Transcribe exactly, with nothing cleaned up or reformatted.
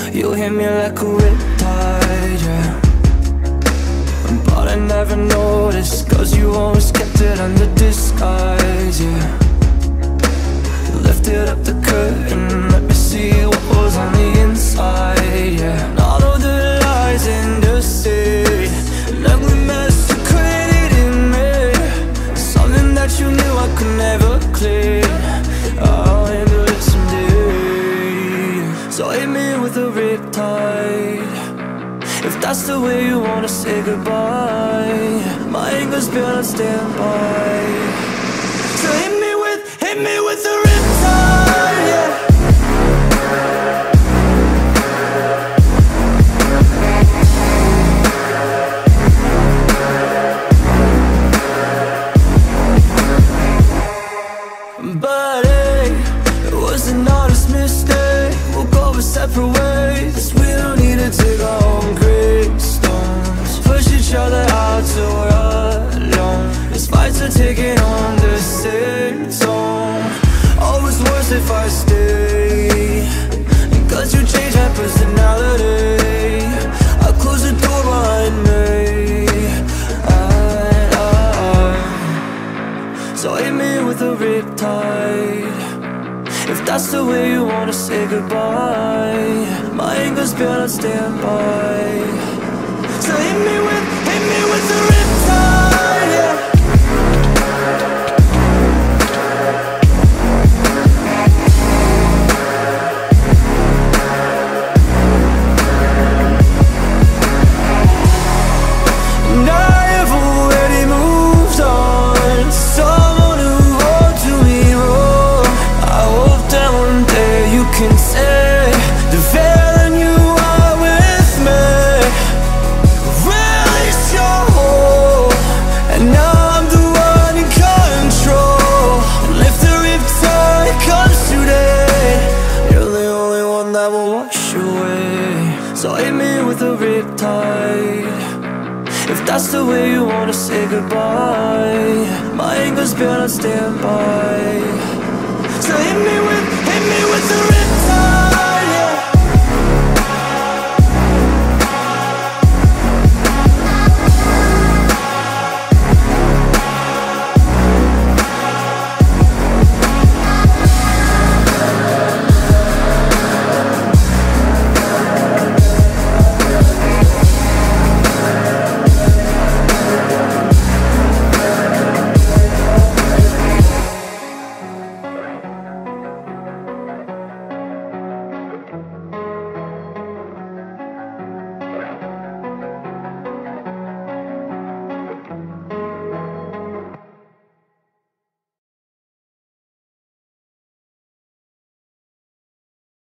You hit me like a riptide, yeah. But I never noticed, cause you always kept it under disguise, yeah. Lifted up the curtain, let me see what was on the inside, yeah. And all of the lies and deceit, an ugly mess you created in me, something that you knew I could never clear. I'll handle it someday. So hit me with a riptide, if that's the way you wanna say goodbye. My anger's been on standby. So hit me with, hit me with a riptide, yeah. But hey, it was an honest mistake. We'll go our separate ways. We don't need to take our own gravestones, push each other out till we're alone. These fights are taking on the same tone. Always worse if I stay, cause you changed my personality. I close the door behind me, I, I, so hit me with a riptide, if that's the way you wanna say goodbye. My anger's been on standby. So hit me with, hit me with the riptide, yeah. And I have already moved on to someone who won't do me wrong. I hope that one day you can say the villain you are with me release your hold, and now I'm the one in control. And if the riptide comes today, you're the only one that will wash away. So hit me with a riptide, if that's the way you wanna say goodbye. My anger's been on standby. So hit me with, hit me with the